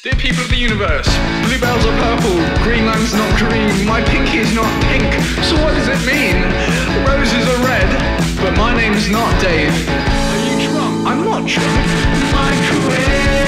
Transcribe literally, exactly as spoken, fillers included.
Dear people of the universe, bluebells are purple, Greenland's not green, my pinky is not pink, so what does it mean? Roses are red, but my name's not Dave. Are you drunk? I'm not drunk. Microwave.